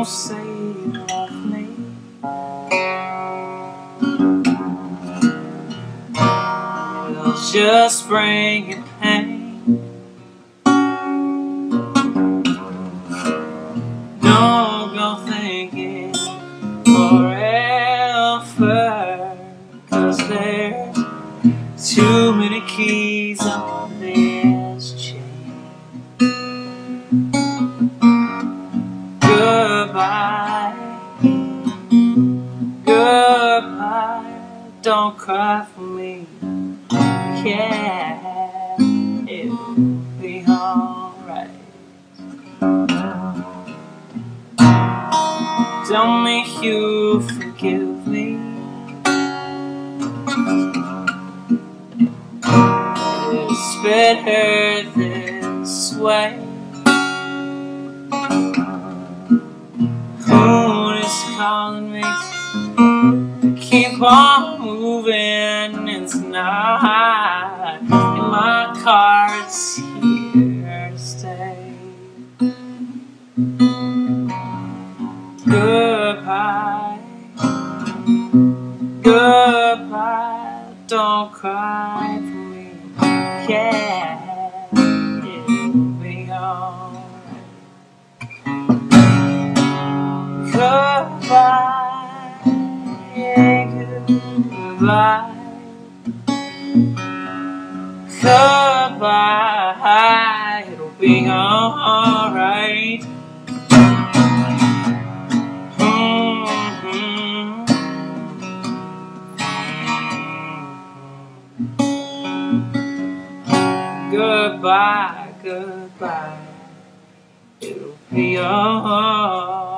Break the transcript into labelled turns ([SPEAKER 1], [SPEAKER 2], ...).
[SPEAKER 1] Don't say you love me. It'll just bring you pain. Don't go thinking forever, 'cause there's too many keys on this chain. Goodbye, goodbye, don't cry for me. Yeah, it'll be alright. Tell me you forgive me. It's better this way. Moon is calling me to keep on moving, and tonight in my car it's here to stay. Goodbye, goodbye, don't cry for me. Yeah, it'll be alright. Goodbye, yeah, goodbye. Goodbye, it'll be alright. Goodbye, goodbye, it'll be alright.